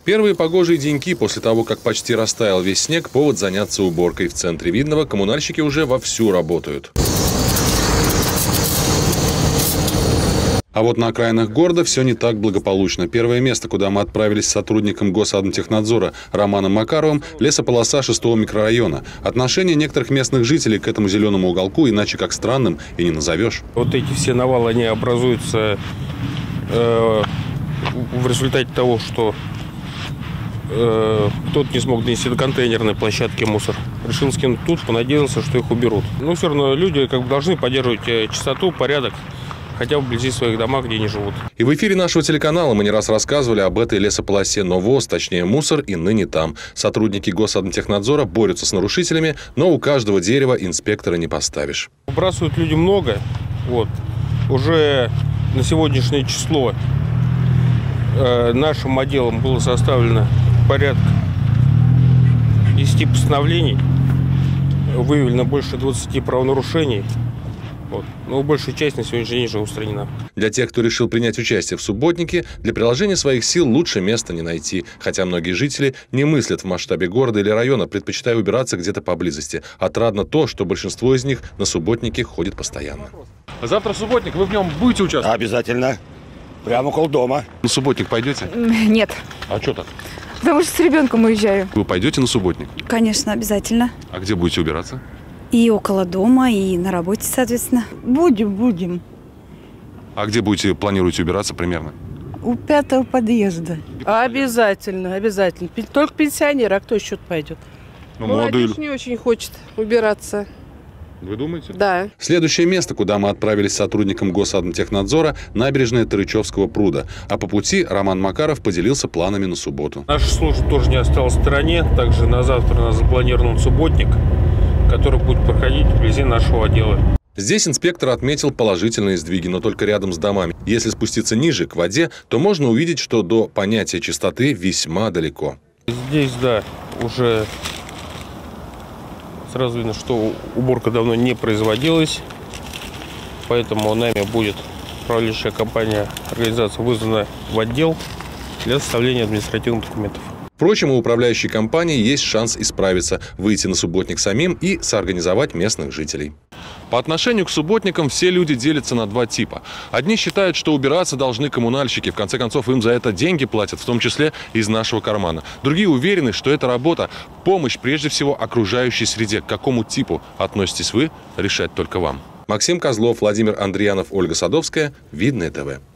Первые погожие деньки после того, как почти растаял весь снег, повод заняться уборкой. В центре Видного коммунальщики уже вовсю работают. А вот на окраинах города все не так благополучно. Первое место, куда мы отправились с сотрудником Госадмтехнадзора Романом Макаровым – лесополоса 6-го микрорайона. Отношение некоторых местных жителей к этому зеленому уголку иначе как странным и не назовешь. Вот эти все навалы, они образуются в результате того, что кто-то не смог донести до контейнерной площадки мусор. Решил скинуть тут, понадеялся, что их уберут. Но все равно люди должны поддерживать чистоту, порядок, хотя бы вблизи своих домов, где они живут. И в эфире нашего телеканала мы не раз рассказывали об этой лесополосе, но ВОЗ, точнее мусор, и ныне там. Сотрудники Госадмтехнадзора борются с нарушителями, но у каждого дерева инспектора не поставишь. Выбрасывают люди много. Вот. Уже на сегодняшнее число нашим отделом было составлено порядка 10 постановлений, выявлено больше 20 правонарушений. Вот. Но большая часть на сегодняшний день уже устранена. Для тех, кто решил принять участие в субботнике, для приложения своих сил лучше места не найти. Хотя многие жители не мыслят в масштабе города или района, предпочитая убираться где-то поблизости. Отрадно то, что большинство из них на субботники ходит постоянно. Завтра субботник, вы в нем будете участвовать? Обязательно. Прямо около дома. На субботник пойдете? Нет. А что так? Потому что с ребенком уезжаю. Вы пойдете на субботник? Конечно, обязательно. А где будете убираться? И около дома, и на работе, соответственно. Будем. А где планируете убираться примерно? У 5-го подъезда. Обязательно. Только пенсионеры, а кто еще пойдет? Ну, молодежь не очень хочет убираться. Вы думаете? Да. Следующее место, куда мы отправились с сотрудником Госадмтехнадзора – набережная Тарычевского пруда. А по пути Роман Макаров поделился планами на субботу. Наша служба тоже не осталась в стороне. Также на завтра у нас запланирован субботник, который будет проходить вблизи нашего отдела. Здесь инспектор отметил положительные сдвиги, но только рядом с домами. Если спуститься ниже, к воде, то можно увидеть, что до понятия чистоты весьма далеко. Здесь, да, уже сразу видно, что уборка давно не производилась, поэтому нами будет управляющая компания, организация вызвана в отдел для составления административных документов. Впрочем, у управляющей компании есть шанс исправиться, выйти на субботник самим и соорганизовать местных жителей. По отношению к субботникам все люди делятся на два типа. Одни считают, что убираться должны коммунальщики, в конце концов им за это деньги платят, в том числе из нашего кармана. Другие уверены, что эта работа – помощь прежде всего окружающей среде. К какому типу относитесь вы, решать только вам. Максим Козлов, Владимир Андриянов, Ольга Садовская. Видное ТВ.